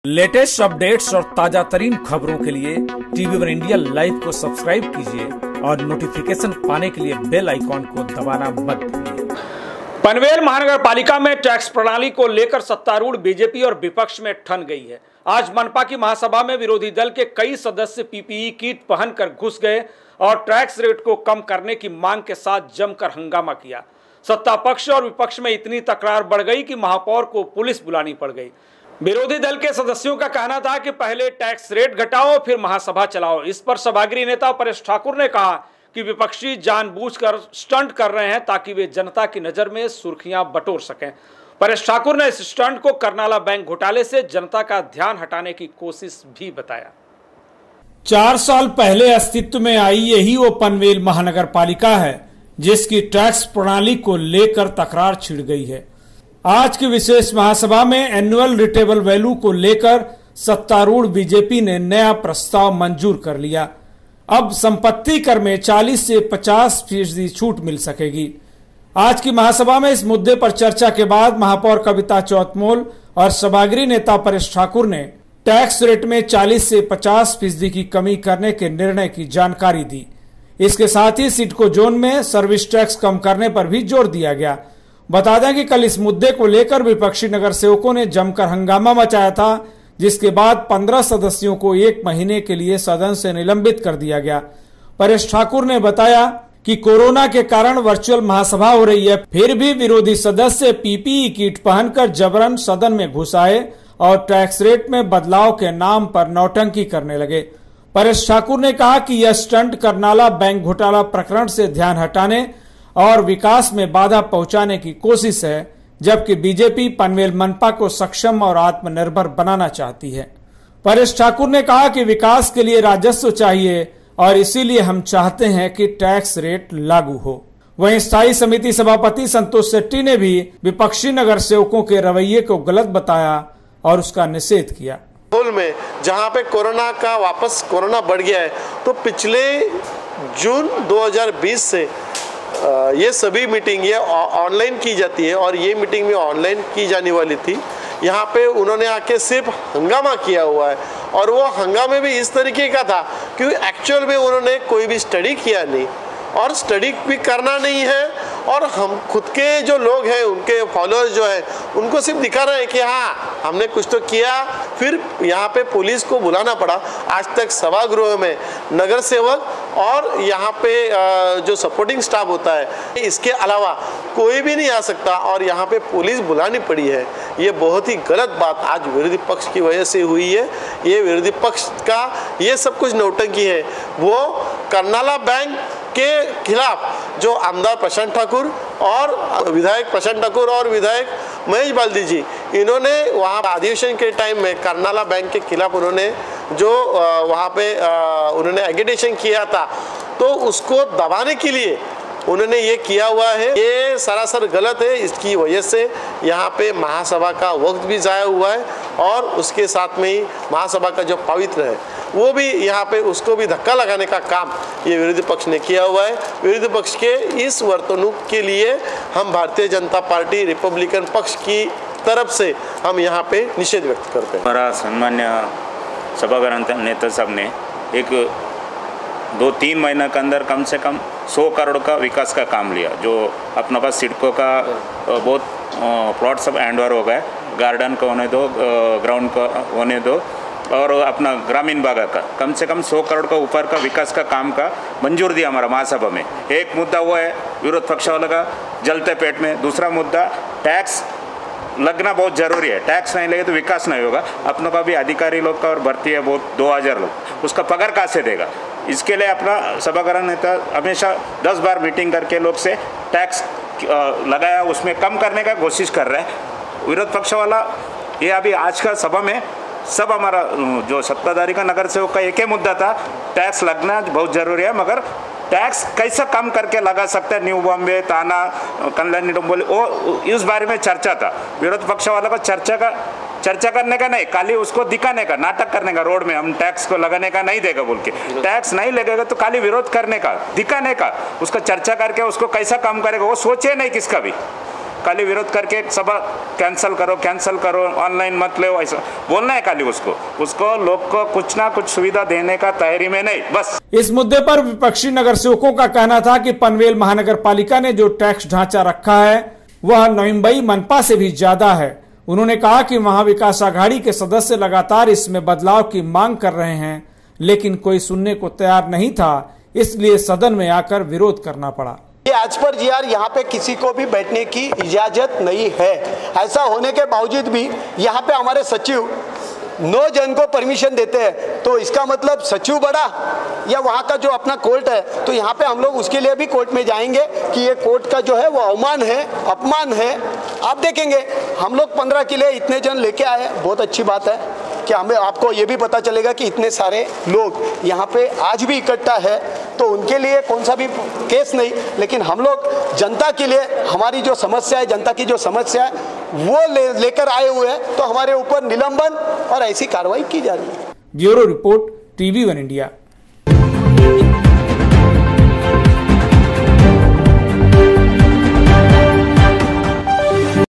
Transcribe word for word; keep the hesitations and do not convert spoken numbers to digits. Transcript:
Latest updates और ताजा तरीन खबरों के लिए टीवी वन इंडिया लाइव को सब्सक्राइब कीजिए और नोटिफिकेशन पाने के लिए बेल आइकॉन को दबाना मत भूलिए। पनवेल महानगर पालिका में टैक्स प्रणाली को लेकर सत्तारूढ़ बीजेपी और विपक्ष में ठन गई है। आज मनपा की महासभा में विरोधी दल के कई सदस्य पीपीई किट पहनकर घुस गए और टैक्स रेट को कम करने की मांग के साथ जमकर हंगामा किया। सत्ता पक्ष और विपक्ष में इतनी तकरार बढ़ गई कि महापौर को पुलिस बुलानी पड़ गई। विरोधी दल के सदस्यों का कहना था कि पहले टैक्स रेट घटाओ फिर महासभा चलाओ। इस पर सभागृह नेता परेश ठाकुर ने कहा कि विपक्षी जानबूझकर स्टंट कर रहे हैं ताकि वे जनता की नजर में सुर्खियां बटोर सकें। परेश ठाकुर ने इस स्टंट को करनाला बैंक घोटाले से जनता का ध्यान हटाने की कोशिश भी बताया। चार साल पहले अस्तित्व में आई यही वो पनवेल महानगर पालिका है जिसकी टैक्स प्रणाली को लेकर तकरार छिड़ गई है। आज की विशेष महासभा में एनुअल रिटेबल वैल्यू को लेकर सत्तारूढ़ बीजेपी ने नया प्रस्ताव मंजूर कर लिया। अब संपत्ति कर में चालीस से पचास फीसदी छूट मिल सकेगी। आज की महासभा में इस मुद्दे पर चर्चा के बाद महापौर कविता चौतमोल और सभागृह नेता परेश ठाकुर ने टैक्स रेट में चालीस से पचास फीसदी की कमी करने के निर्णय की जानकारी दी। इसके साथ ही सिडको जोन में सर्विस टैक्स कम करने पर भी जोर दिया गया। बता दें कि कल इस मुद्दे को लेकर विपक्षी नगर सेवकों ने जमकर हंगामा मचाया था, जिसके बाद पंद्रह सदस्यों को एक महीने के लिए सदन से निलंबित कर दिया गया। परेश ठाकुर ने बताया कि कोरोना के कारण वर्चुअल महासभा हो रही है, फिर भी विरोधी सदस्य पीपीई किट पहनकर जबरन सदन में घुस आए और टैक्स रेट में बदलाव के नाम पर नौटंकी करने लगे। परेश ठाकुर ने कहा कि यह स्टंट करनाला बैंक घोटाला प्रकरण से ध्यान हटाने और विकास में बाधा पहुंचाने की कोशिश है, जबकि बीजेपी पनवेल मनपा को सक्षम और आत्मनिर्भर बनाना चाहती है। परेश ठाकुर ने कहा कि विकास के लिए राजस्व चाहिए और इसीलिए हम चाहते हैं कि टैक्स रेट लागू हो। वहीं स्थायी समिति सभापति संतोष शेट्टी ने भी विपक्षी नगर सेवकों के रवैये को गलत बताया और उसका निषेध किया। में जहां पे कोरोना का वापस कोरोना बढ़ गया है, तो पिछले जून दो हज़ार बीस से ये सभी मीटिंग ये ऑनलाइन की जाती है और ये मीटिंग भी ऑनलाइन की जाने वाली थी। यहाँ पे उन्होंने आके सिर्फ हंगामा किया हुआ है और वो हंगामे भी इस तरीके का था क्योंकि एक्चुअल में उन्होंने कोई भी स्टडी किया नहीं और स्टडी भी करना नहीं है और हम खुद के जो लोग हैं उनके फॉलोअर्स जो हैं उनको सिर्फ दिखा रहे हैं कि हाँ हमने कुछ तो किया। फिर यहाँ पे पुलिस को बुलाना पड़ा। आज तक सभागृह में नगर सेवक और यहाँ पे जो सपोर्टिंग स्टाफ होता है इसके अलावा कोई भी नहीं आ सकता और यहाँ पे पुलिस बुलानी पड़ी है। ये बहुत ही गलत बात आज विरोधी पक्ष की वजह से हुई है। ये विरोधी पक्ष का ये सब कुछ नौटंकी है। वो करनाला बैंक के खिलाफ जो आमदार प्रशांत ठाकुर और विधायक प्रशांत ठाकुर और विधायक महेश बाल्दी जी, इन्होंने वहाँ अधिवेशन के टाइम में करनाला बैंक के खिलाफ उन्होंने जो वहाँ पे उन्होंने एगिटेशन किया था, तो उसको दबाने के लिए उन्होंने ये किया हुआ है। ये सरासर गलत है। इसकी वजह से यहाँ पे महासभा का वक्त भी ज़ाया हुआ है और उसके साथ में ही महासभा का जो पवित्र है वो भी यहाँ पे उसको भी धक्का लगाने का काम ये विरोधी पक्ष ने किया हुआ है। विरोधी पक्ष के इस वर्तणूक के लिए हम भारतीय जनता पार्टी रिपब्लिकन पक्ष की तरफ से हम यहाँ पे निषेध व्यक्त करते हैं। हमारा सम्मान्य सभागृह नेता साहब ने एक दो तीन महीने के अंदर कम से कम सौ करोड़ का विकास का काम लिया। जो अपने पास सिडको का बहुत प्लॉट सब हैंड ओवर हो गए, गार्डन का होने दो, ग्राउंड का होने दो और अपना ग्रामीण भाग का कम से कम सौ करोड़ का ऊपर का विकास का काम का मंजूर दिया हमारा महासभा में। एक मुद्दा वो है विरोध पक्ष वाला का जलते पेट में। दूसरा मुद्दा टैक्स लगना बहुत ज़रूरी है। टैक्स नहीं लगे तो विकास नहीं होगा। अपनों का भी अधिकारी लोग का और भर्ती है बहुत दो हज़ार लोग, उसका पगार कहाँ से देगा? इसके लिए अपना सभागृह नेता हमेशा दस बार मीटिंग करके लोग से टैक्स लगाया उसमें कम करने का कोशिश कर रहे हैं। विरोध पक्ष वाला ये अभी आज का सभा में सब हमारा जो सत्ताधारी का नगर सेवक का एक ही मुद्दा था, टैक्स लगना बहुत ज़रूरी है, मगर टैक्स कैसा कम करके लगा सकते हैं न्यू बॉम्बे, ताना, कल्याणी डोंबोली, वो इस बारे में चर्चा था। विरोध पक्ष वाला को चर्चा का चर्चा करने का नहीं, खाली उसको दिखाने का, नाटक करने का, रोड में हम टैक्स को लगाने का नहीं देगा बोल के। टैक्स नहीं लगेगा तो खाली विरोध करने का, दिखाने का, उसका चर्चा करके उसको कैसा काम करेगा वो सोचे नहीं किसका भी। खाली विरोध करके सभा कैंसिल करो कैंसिल करो ऑनलाइन मत ले, ऐसा बोलना है खाली उसको उसको लोग को कुछ ना कुछ सुविधा देने का तैयारी में नहीं बस। इस मुद्दे पर विपक्षी नगर सेवकों का कहना था कि पनवेल महानगर पालिका ने जो टैक्स ढांचा रखा है वह नवम्बई मनपा से भी ज्यादा है। उन्होंने कहा कि महाविकास आघाड़ी के सदस्य लगातार इसमें बदलाव की मांग कर रहे हैं, लेकिन कोई सुनने को तैयार नहीं था, इसलिए सदन में आकर विरोध करना पड़ा। आज पर जी आर यहाँ पे किसी को भी बैठने की इजाजत नहीं है। ऐसा होने के बावजूद भी यहाँ पे हमारे सचिव नौ जन को परमिशन देते हैं, तो इसका मतलब सचिव बड़ा या वहाँ का जो अपना कोर्ट है, तो यहाँ पे हम लोग उसके लिए भी कोर्ट में जाएंगे कि ये कोर्ट का जो है वो अवमान है, अपमान है। आप देखेंगे हम लोग पंद्रह के लिए इतने जन लेके आए, बहुत अच्छी बात है कि हमें आपको ये भी पता चलेगा कि इतने सारे लोग यहाँ पे आज भी इकट्ठा है, तो उनके लिए कौन सा भी केस नहीं, लेकिन हम लोग जनता के लिए हमारी जो समस्या है, जनता की जो समस्या है वो ले, लेकर आए हुए हैं, तो हमारे ऊपर निलंबन और ऐसी कार्रवाई की जा रही है। Bureau report, TV one India.